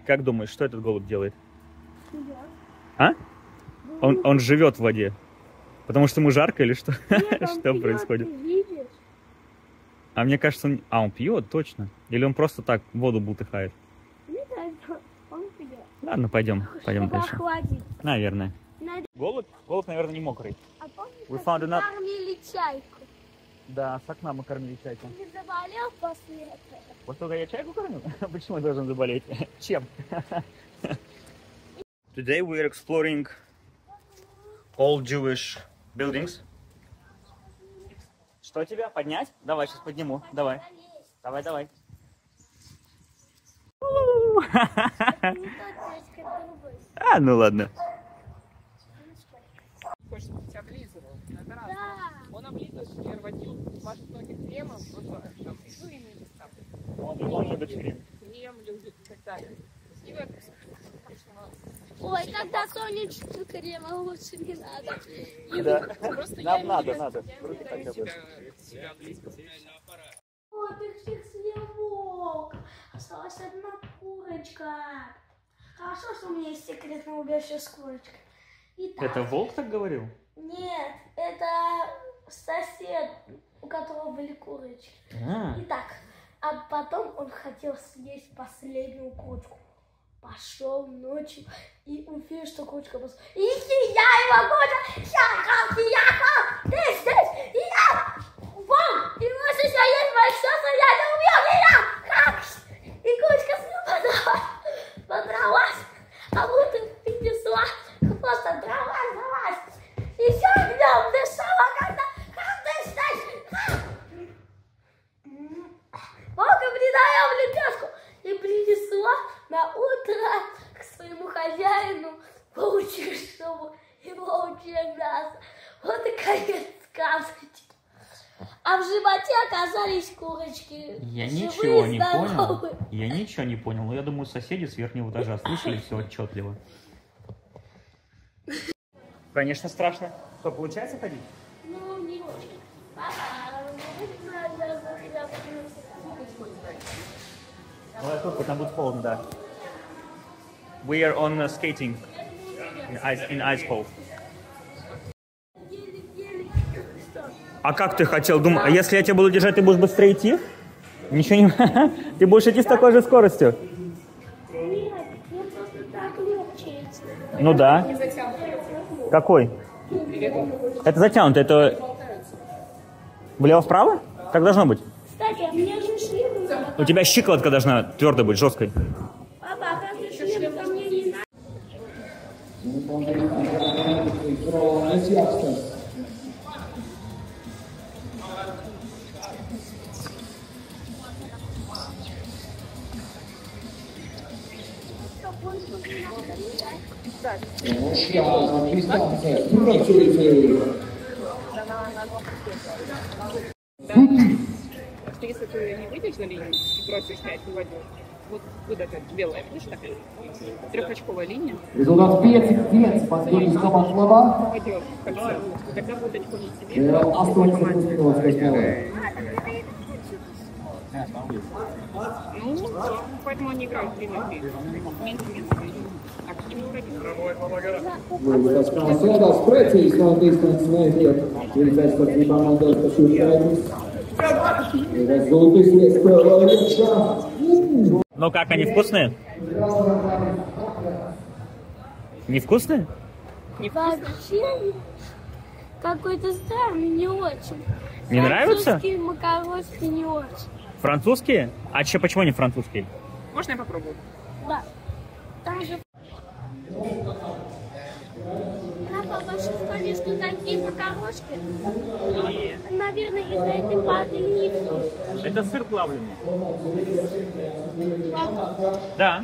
Как думаешь, что этот голубь делает? А? Он живет в воде. Потому что ему жарко или что? Нет, что пьет, происходит? Видишь? А мне кажется, он пьет точно. Или он просто так воду бултыхает? Не знаю, он пьет. Ладно, пойдем Чтобы дальше. охладить. Наверное. Надо... Голубь, наверное, не мокрый. А помнишь, We как found мы enough- кормили чайку? Да, с окна мы кормили чайку. Ты не заболел после этого? Вот только я чайку кормил? Почему я должен заболеть? Чем? Today we are exploring old Jewish buildings. Что тебя? Поднять? Давай, сейчас подниму. Давай. Давай. А, ну ладно. Хочешь, чтобы тебя облизывал? Это раз. Да. Он облизывает, переводил ваши ноги кремом, просто там, ну, иными местами. Он любит крем. Крем любит и так далее. И вот, Ой, тогда солнечный крем лучше не надо. Да. просто Нам я надо. не Вроде даю так себя облизывать. Ой, ты всех съел. Осталась одна курочка. Хорошо, что у меня есть секретное убежище с курочкой. Итак, Это волк так говорил? Нет, это сосед, у которого были курочки. Итак, а потом он хотел съесть последнюю курочку. Пошел ночью и увидел, что курочка просто... И я его курочка! Яков, ты здесь! И я! Вон! И можешь еще есть мое сердце, я не убил меня! Как? И курочка с ним подралась, а будто принесла просто дралась. Еще днем дышала, когда ты здесь! Волка придаем лепешку и принесла на утро к своему хозяину волчьему и волчье мясо. Вот и конец сказки. А в животе оказались курочки. Я живые, ничего не здоровые. понял. Я ничего не понял. Но я думаю, соседи с верхнего этажа слышали все отчетливо. Конечно, страшно. Что, получается ходить? Ну, не очень. Ну, тут там будет холодно, да. We are on skating in ice pole. А как ты хотел? Думал, а если я тебя буду держать, ты будешь быстрее идти? Ничего не... Ты будешь идти с такой же скоростью? Нет, я просто так легче. Ну да. Какой? Это затянуто, это... Влево-вправо? Как должно быть? Кстати, а мне же шлем. У тебя щиколотка должна твердой быть, жесткой. Папа, а как же шлем ко мне не надо? Если ты не выйдешь на линию и бросишь мяч в воду, вот эта белая, видишь, такая трехочковая линия, Результат 5-5 последних команд Лава. пойдет в кольце, тогда будет очко не тебе. Остается минут восьмого. Ну, поэтому они играют в длинную игру. Меньше. А к чему ходить? Tas kā sēdās precīzi no distances neiet. Ir pēc tam komandas, kas šūtējas. Rezultāts iespēja iekšā. Ну как, они вкусные? Невкусные? Вообще какой-то странный, не очень. Не нравится? Французские макарошки не очень. Французские? А че, почему они французские? Можно я попробую? Да. Там же... Папа, в вашей школе что такие макарошки? Наверное, из-за этой подливки. Это сыр плавленый. Да.